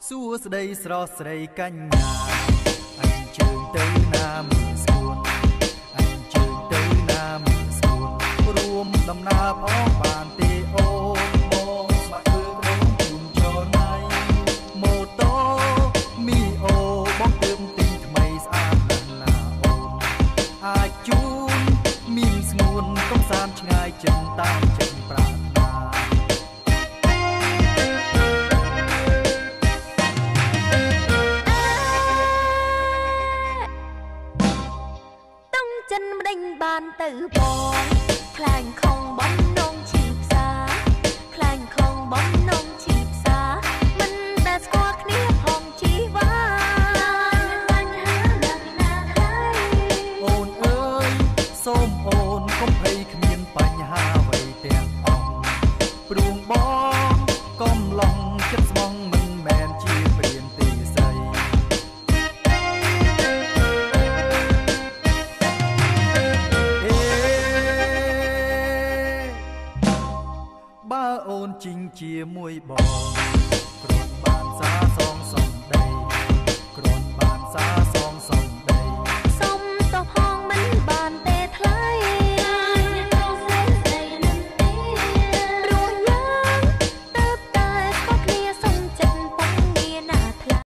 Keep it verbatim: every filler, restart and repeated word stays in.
សួស្ដីស្រស់ស្រីកញ្ញាអញជើងទៅណាមិនស្គួនអញជើងទៅណាមិនស្គួនរួមដំណើរផងបានទេអូនបងស្បាក់ធ្វើរងជុំចរណៃម៉ូតូមីអូបងទើបទិញថ្មីស្អាតណាស់ណាអូនអាចជូនមីងស្ងួនកំសាន្តឆ្ងាយចិនតាមចិនប្រាថ្នាចិនម្ដេញបានទៅបងខ្លាញ់ខំបំណងឈីផ្សាខ្លាញ់ខំបំណងឈីផ្សាមិនដែលស្គាល់គ្នាផងជីវ៉ាបញ្ហាណាស់ណាស់ហើយអូនអើយសូមអូនកុំភ័យគ្មានបញ្ហាអ្វីទាំងអស់ព្រួងបងកំឡុងចិត្តស្មងមិនមែនជាព្រានទេស្រីបើអូនជីងជាមួយបង